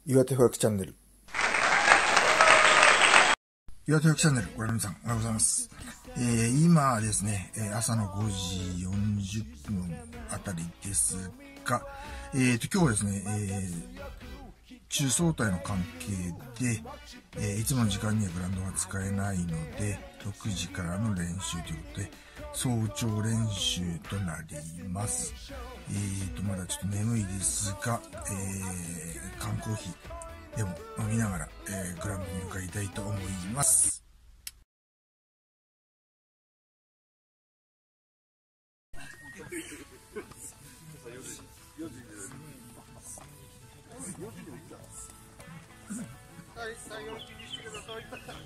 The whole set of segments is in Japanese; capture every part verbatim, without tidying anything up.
岩手保育チャンネル。岩手保育チャンネル、ご覧の皆さん、おはようございます。えー、今ですね、朝のごじよんじゅっぷんあたりですが、えーと、今日はですね、えー、中総体の関係で、えー、いつもの時間にはグラウンドが使えないので、ろくじからの練習ということで、早朝練習となります。えーと、まだちょっと眠いですが、えー、缶コーヒーでも飲みながら、えー、グラウンドに向かいたいと思います。はい、最後の気にしてください。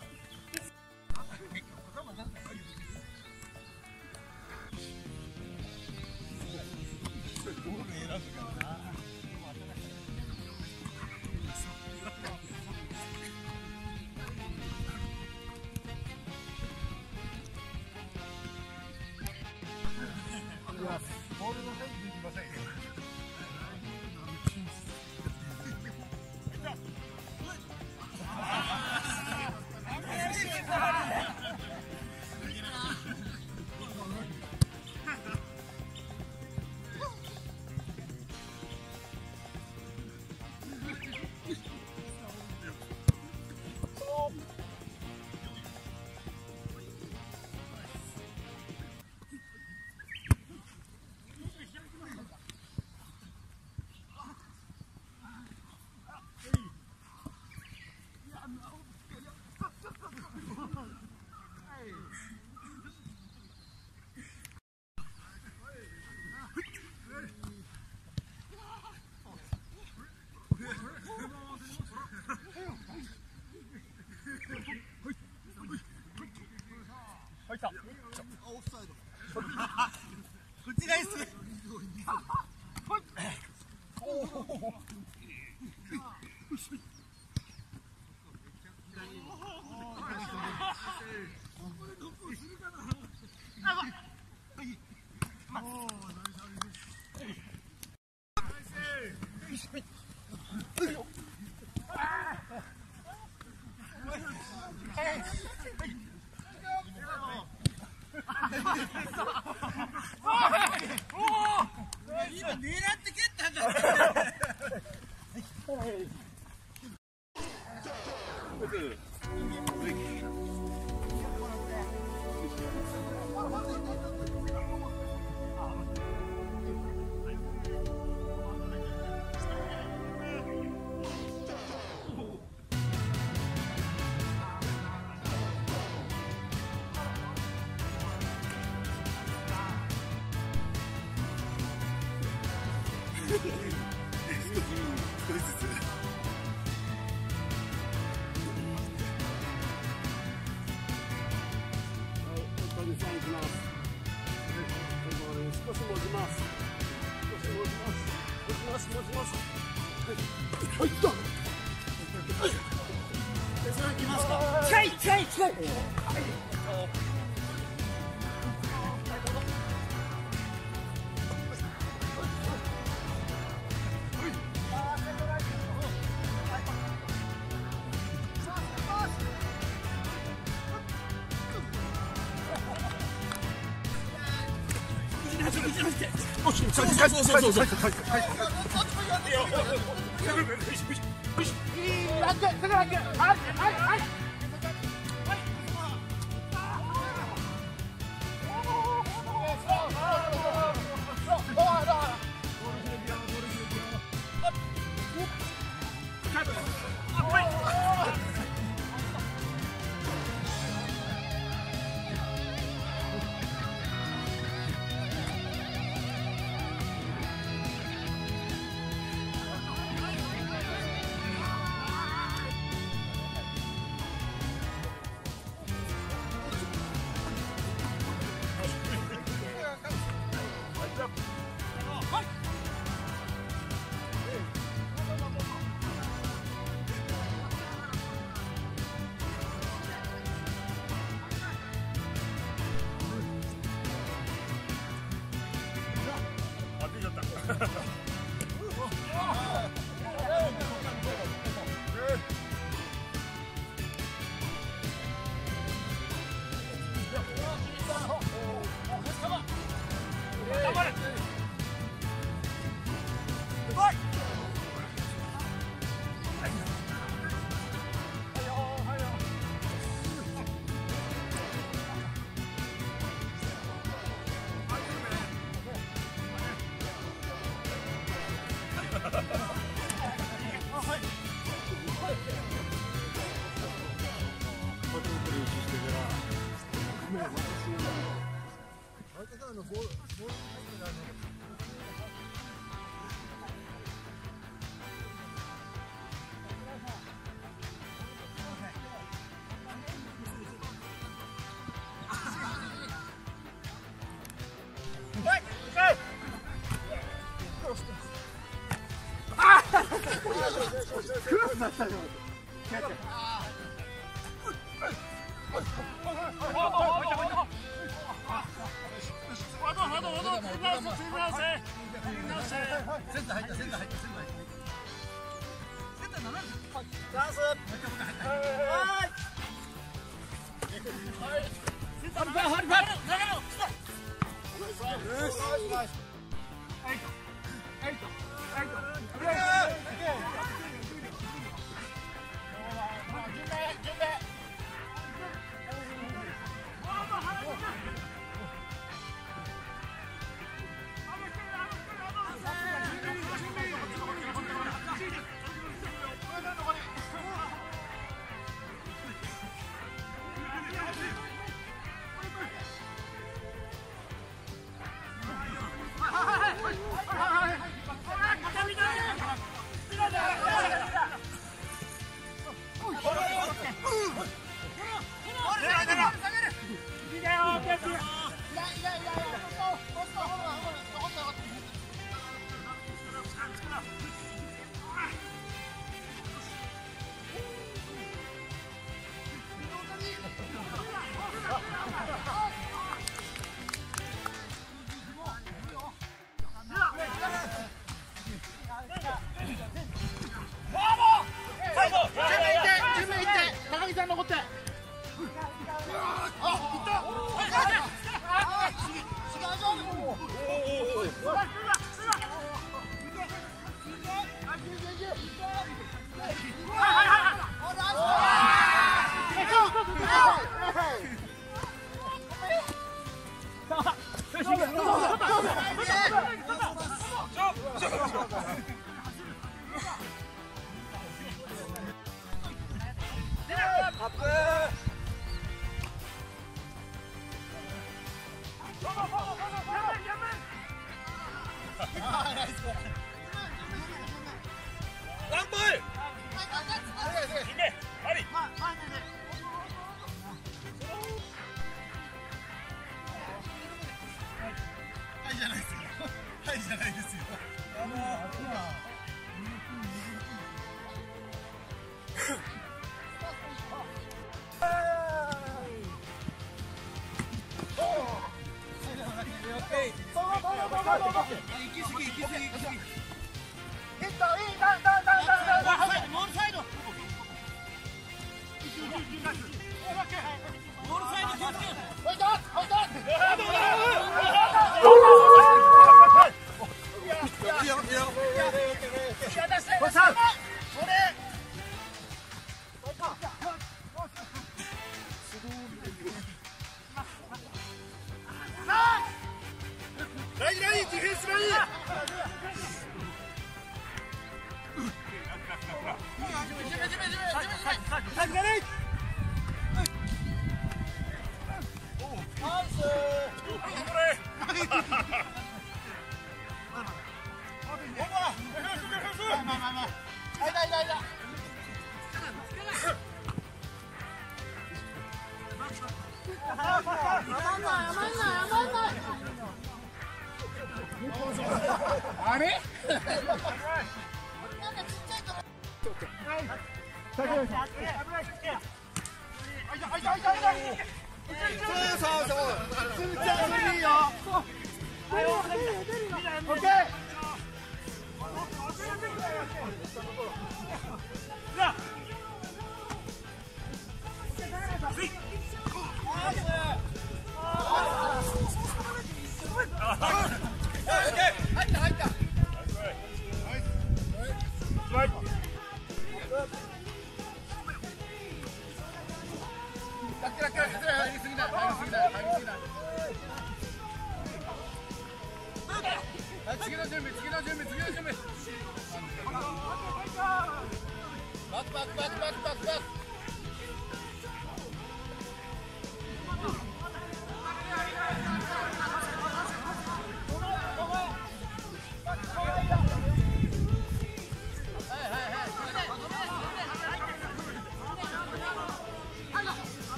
ボールのサイズできませんよ。こっちがいいっすね。今狙って蹴ったんだ。少し持ちます。少し持ちます。持ちます。持ちます。はい。はい。どう。手伝いきますか。近い近い近い。はい。そうそうそうそうそうそう。はい。いいよ。いい。ラック、ラック、はい、はい、はい。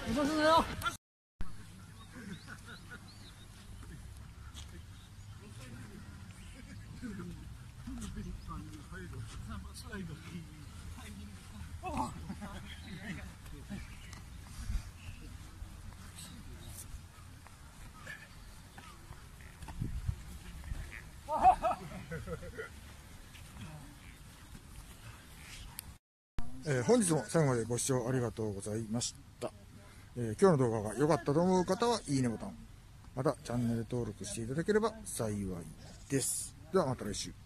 えー、本日も最後までご視聴ありがとうございました。えー、今日の動画が良かったと思う方はいいねボタン、またチャンネル登録していただければ幸いです。ではまた来週。